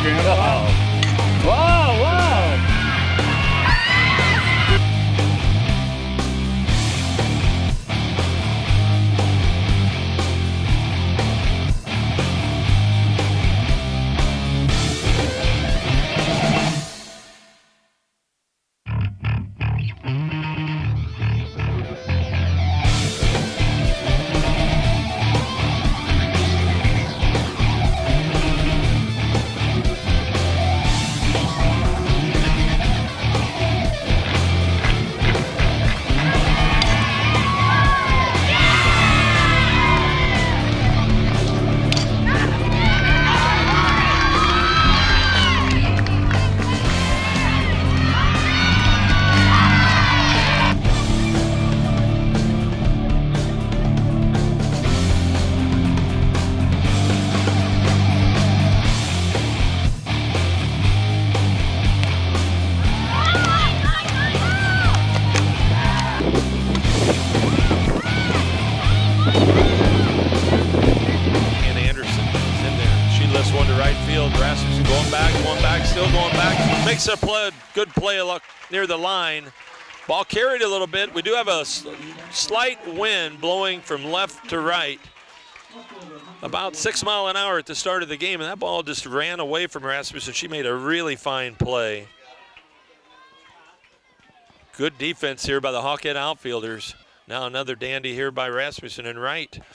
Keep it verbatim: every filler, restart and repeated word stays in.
Grandpa. Wow, wow. One to right field. Rasmussen going back, going back, still going back. Makes a play, good play near the line. Ball carried a little bit. We do have a slight wind blowing from left to right. About six mile an hour at the start of the game, and that ball just ran away from Rasmussen. She made a really fine play. Good defense here by the Hawkhead outfielders. Now another dandy here by Rasmussen and Wright.